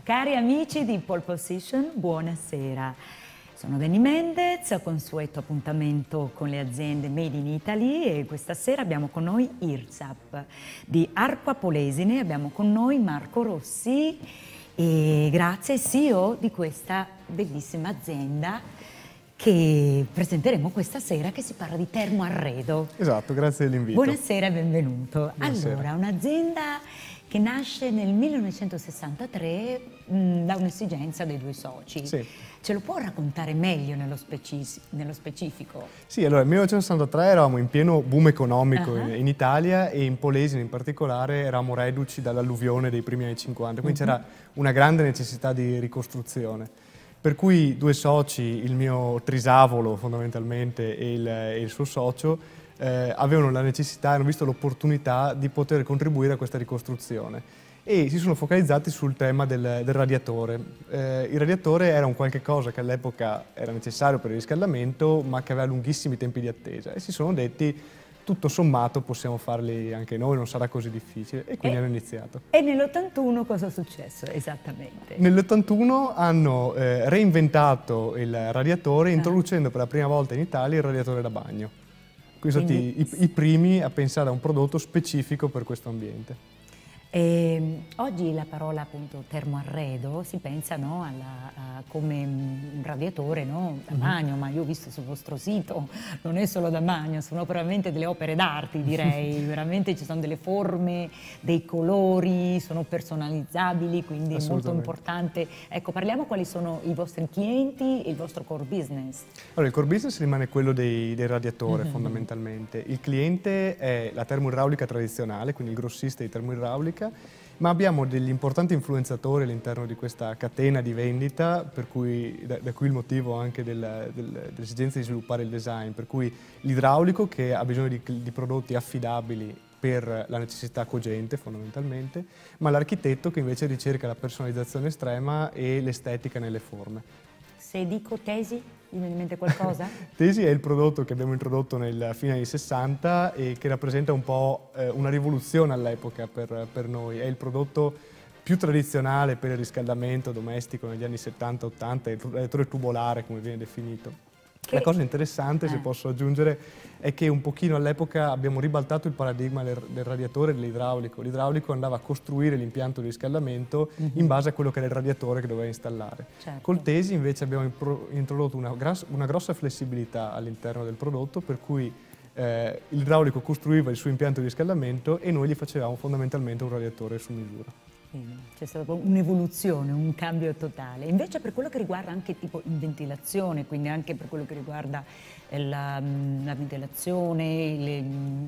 Cari amici di Pole Position, buonasera. Sono Dani Mendez, consueto appuntamento con le aziende Made in Italy e questa sera abbiamo con noi IRSAP. Di Arqua Polesine abbiamo con noi Marco Rossi, e grazie, CEO di questa bellissima azienda che presenteremo questa sera, che si parla di termoarredo. Esatto, grazie dell'invito. Buonasera e benvenuto. Buonasera. Allora, un'azienda che nasce nel 1963 da un'esigenza dei due soci. Sì. Ce lo può raccontare meglio nello specifico? Sì, allora nel 1963 eravamo in pieno boom economico in Italia e in Polesine in particolare eravamo reduci dall'alluvione dei primi anni 50, quindi c'era una grande necessità di ricostruzione. Per cui due soci, il mio trisavolo fondamentalmente e il suo socio, avevano la necessità, hanno visto l'opportunità di poter contribuire a questa ricostruzione e si sono focalizzati sul tema del radiatore. Il radiatore era un qualche cosa che all'epoca era necessario per il riscaldamento ma che aveva lunghissimi tempi di attesa e si sono detti tutto sommato possiamo farli anche noi, non sarà così difficile e quindi hanno iniziato. E nell'81 cosa è successo esattamente? Nell'81 hanno reinventato il radiatore introducendo per la prima volta in Italia il radiatore da bagno. Quindi sono stati i primi a pensare a un prodotto specifico per questo ambiente. Oggi la parola appunto termoarredo si pensa, no, come un radiatore, no, da bagno, ma io ho visto sul vostro sito, non è solo da bagno, sono veramente delle opere d'arte, direi, veramente ci sono delle forme, dei colori, sono personalizzabili, quindi è molto importante. Ecco, parliamo quali sono i vostri clienti e il vostro core business. Allora, il core business rimane quello del radiatore fondamentalmente. Il cliente è la termoidraulica tradizionale, quindi il grossista di termoidraulica, ma abbiamo degli importanti influenzatori all'interno di questa catena di vendita, per cui, da cui il motivo anche dell'esigenza di sviluppare il design, per cui l'idraulico che ha bisogno di prodotti affidabili per la necessità cogente fondamentalmente, ma l'architetto che invece ricerca la personalizzazione estrema e l'estetica nelle forme. Se dico Tesi, vi viene in mente qualcosa? Tesi è il prodotto che abbiamo introdotto nel fine anni 60 e che rappresenta un po' una rivoluzione all'epoca per noi. È il prodotto più tradizionale per il riscaldamento domestico negli anni 70-80, il radiatore tubolare come viene definito. La cosa interessante, se posso aggiungere, è che un pochino all'epoca abbiamo ribaltato il paradigma del radiatore e dell'idraulico. L'idraulico andava a costruire l'impianto di riscaldamento in base a quello che era il radiatore che doveva installare. Certo. Col Tesi invece abbiamo introdotto una grossa flessibilità all'interno del prodotto, per cui l'idraulico costruiva il suo impianto di riscaldamento e noi gli facevamo fondamentalmente un radiatore su misura. C'è stata un'evoluzione, un cambio totale. Invece per quello che riguarda anche tipo in ventilazione, quindi anche per quello che riguarda la ventilazione,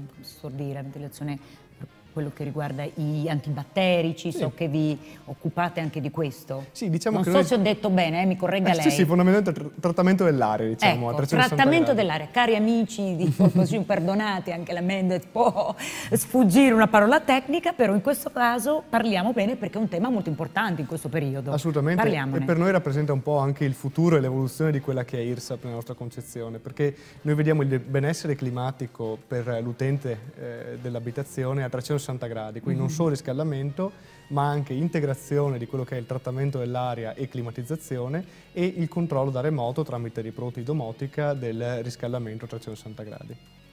la ventilazione per quello che riguarda i antibatterici, so che vi occupate anche di questo. Sì, diciamo non che so se ho detto bene, mi corregga lei. Sì, fondamentalmente trattamento dell'aria, diciamo, ecco, a 360 trattamento gradi. dell'aria. Cari amici di Pole Position, perdonate, anche la Mendez può sfuggire una parola tecnica, però in questo caso parliamo bene perché è un tema molto importante in questo periodo. Assolutamente, Parliamone. e per noi rappresenta un po' anche il futuro e l'evoluzione di quella che è IRSAP nella nostra concezione, perché noi vediamo il benessere climatico per l'utente dell'abitazione a 360 gradi, quindi non solo riscaldamento, ma anche integrazione di quello che è il trattamento dell'aria e climatizzazione e il controllo da remoto tramite i prodotti di domotica del riscaldamento a 360 gradi.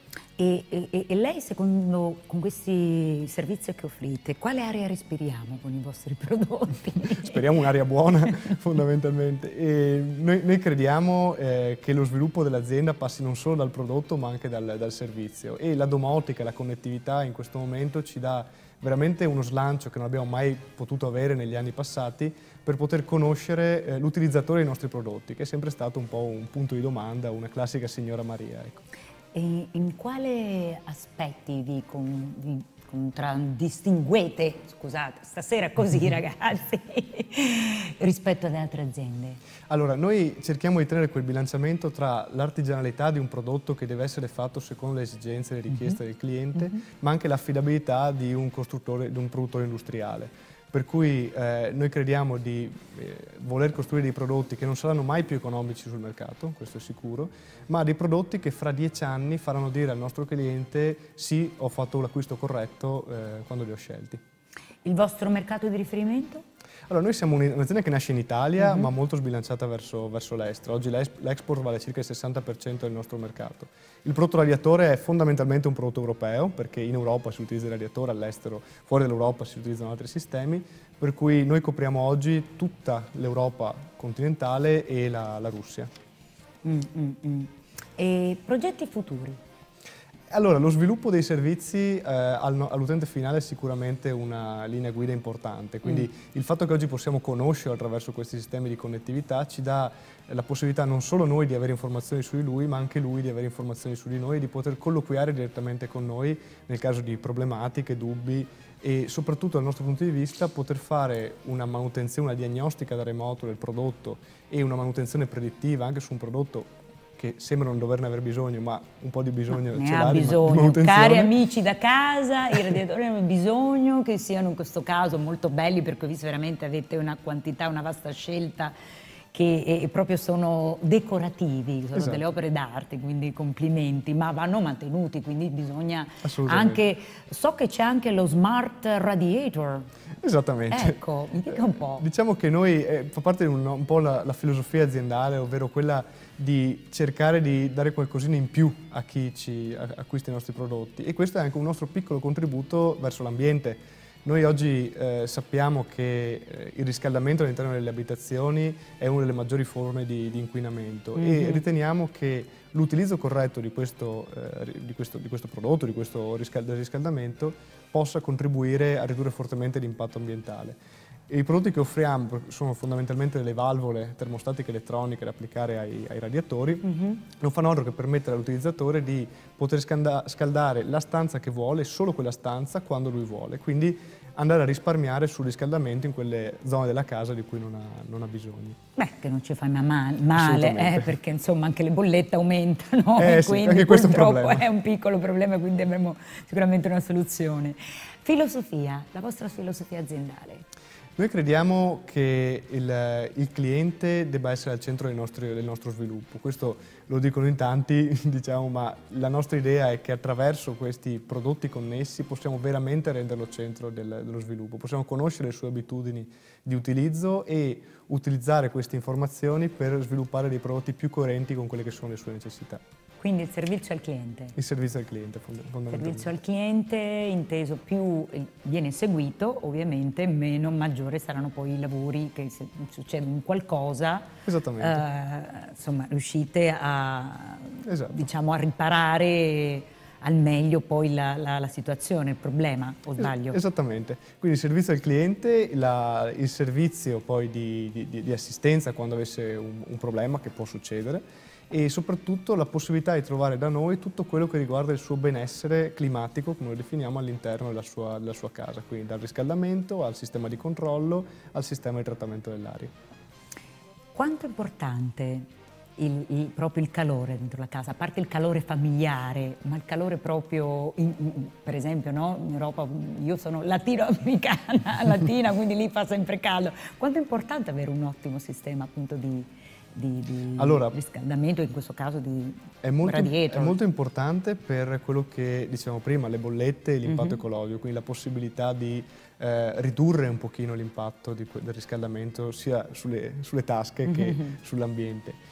E lei, secondo con questi servizi che offrite, quale aria respiriamo con i vostri prodotti? Speriamo un'aria buona, fondamentalmente. E noi crediamo che lo sviluppo dell'azienda passi non solo dal prodotto, ma anche dal servizio. E la domotica, la connettività in questo momento ci dà veramente uno slancio che non abbiamo mai potuto avere negli anni passati per poter conoscere l'utilizzatore dei nostri prodotti, che è sempre stato un po' un punto di domanda, una classica signora Maria. Ecco. E in quale aspetti vi contraddistinguete, scusate, stasera così ragazzi, rispetto ad altre aziende? Allora, noi cerchiamo di tenere quel bilanciamento tra l'artigianalità di un prodotto che deve essere fatto secondo le esigenze e le richieste del cliente, ma anche l'affidabilità di un costruttore, di un produttore industriale. Per cui noi crediamo di voler costruire dei prodotti che non saranno mai più economici sul mercato, questo è sicuro, ma dei prodotti che fra 10 anni faranno dire al nostro cliente sì, ho fatto l'acquisto corretto quando li ho scelti. Il vostro mercato di riferimento? Allora, noi siamo un'azienda che nasce in Italia, ma molto sbilanciata verso l'estero. Oggi l'export vale circa il 60% del nostro mercato. Il prodotto radiatore è fondamentalmente un prodotto europeo, perché in Europa si utilizza il radiatore, all'estero, fuori dall'Europa si utilizzano altri sistemi, per cui noi copriamo oggi tutta l'Europa continentale e la Russia. E progetti futuri? Allora, lo sviluppo dei servizi all'utente finale è sicuramente una linea guida importante, quindi il fatto che oggi possiamo conoscerlo attraverso questi sistemi di connettività ci dà la possibilità non solo noi di avere informazioni su di lui, ma anche lui di avere informazioni su di noi e di poter colloquiare direttamente con noi nel caso di problematiche, dubbi e soprattutto dal nostro punto di vista poter fare una manutenzione, una diagnostica da remoto del prodotto e una manutenzione predittiva anche su un prodotto che sembra non doverne aver bisogno, ma un po' di bisogno ne ce ha l'ha bisogno. Cari amici da casa, i radiatori hanno bisogno che siano in questo caso molto belli, perché vi veramente avete una quantità, una vasta scelta che proprio sono decorativi, sono delle opere d'arte, quindi complimenti, ma vanno mantenuti, quindi bisogna anche... So che c'è anche lo smart radiator. Esattamente. Ecco, mi dica un po'. Diciamo che noi, fa parte di un po' la filosofia aziendale, ovvero quella di cercare di dare qualcosina in più a chi acquista i nostri prodotti, e questo è anche un nostro piccolo contributo verso l'ambiente. Noi oggi sappiamo che il riscaldamento all'interno delle abitazioni è una delle maggiori forme di inquinamento e riteniamo che l'utilizzo corretto di questo prodotto, del riscaldamento, possa contribuire a ridurre fortemente l'impatto ambientale. E i prodotti che offriamo sono fondamentalmente delle valvole termostatiche elettroniche da applicare ai radiatori, non fanno altro che permettere all'utilizzatore di poter scaldare la stanza che vuole, solo quella stanza, quando lui vuole, quindi andare a risparmiare sul riscaldamento in quelle zone della casa di cui non ha bisogno. Beh, che non ci fa male, perché insomma anche le bollette aumentano, quindi anche questo purtroppo è un piccolo problema, quindi avremo sicuramente una soluzione. Filosofia, la vostra filosofia aziendale? Noi crediamo che il cliente debba essere al centro del nostro sviluppo. Questo lo dicono in tanti, diciamo, ma la nostra idea è che attraverso questi prodotti connessi possiamo veramente renderlo centro dello sviluppo. Possiamo conoscere le sue abitudini di utilizzo e utilizzare queste informazioni per sviluppare dei prodotti più coerenti con quelle che sono le sue necessità. Quindi il servizio al cliente. Il servizio al cliente, fondamentalmente. Il servizio al cliente, inteso, più viene seguito, ovviamente, meno maggiore saranno poi i lavori che se succede un qualcosa, insomma, riuscite a, diciamo, a riparare al meglio poi la situazione, il problema, o sbaglio? Esattamente. Quindi il servizio al cliente, il servizio poi di assistenza quando avesse un problema, che può succedere, e soprattutto la possibilità di trovare da noi tutto quello che riguarda il suo benessere climatico, come lo definiamo, all'interno della sua casa, quindi dal riscaldamento al sistema di controllo al sistema di trattamento dell'aria. Quanto è importante proprio il calore dentro la casa, a parte il calore familiare, ma il calore proprio, per esempio, no? In Europa, io sono latinoamericana, latina, quindi lì fa sempre caldo. Quanto è importante avere un ottimo sistema appunto di riscaldamento, in questo caso di radiator? È molto importante per quello che dicevamo prima, le bollette e l'impatto ecologico, quindi la possibilità di ridurre un pochino l'impatto del riscaldamento sia sulle tasche che sull'ambiente.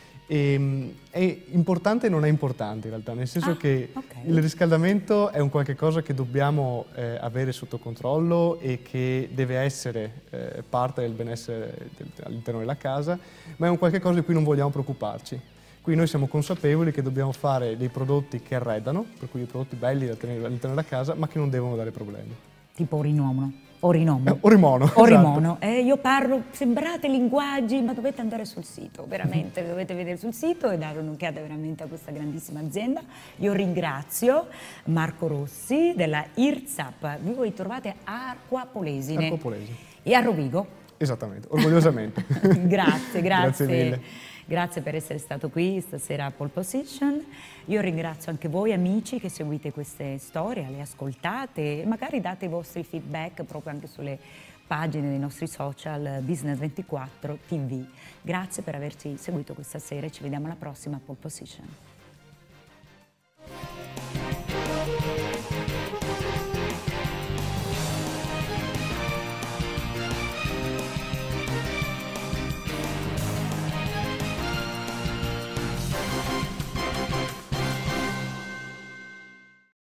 È importante e non è importante in realtà, nel senso che il riscaldamento è un qualche cosa che dobbiamo avere sotto controllo e che deve essere parte del benessere all'interno della casa, ma è un qualche cosa di cui non vogliamo preoccuparci. Qui noi siamo consapevoli che dobbiamo fare dei prodotti che arredano, per cui dei prodotti belli da tenere all'interno della casa, ma che non devono dare problemi. Tipo orinomo. Orimono. Esatto. Io parlo, sembrate linguaggi, ma dovete andare sul sito, veramente, dovete vedere sul sito e dare un'occhiata veramente a questa grandissima azienda. Io ringrazio Marco Rossi della IRSAP, voi trovate a Arqua Polesine e a Rovigo. Esattamente, orgogliosamente. Grazie. Grazie mille. Grazie per essere stato qui stasera a Pole Position. Io ringrazio anche voi amici che seguite queste storie, le ascoltate e magari date i vostri feedback proprio anche sulle pagine dei nostri social Business24 TV. Grazie per averci seguito questa sera e ci vediamo alla prossima Pole Position.